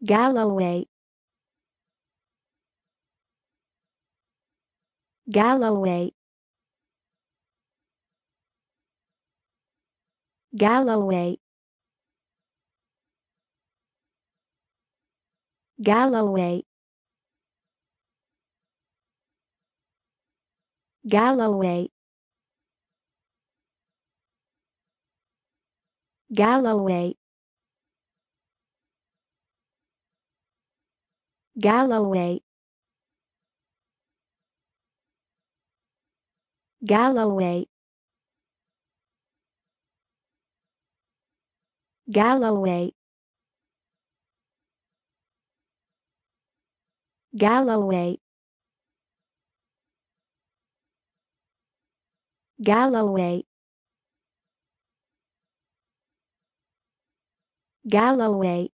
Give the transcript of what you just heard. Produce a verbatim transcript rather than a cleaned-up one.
Galloway, Galloway, Galloway, Galloway, Galloway, Galloway, Galloway, Galloway, Galloway, Galloway, Galloway, Galloway,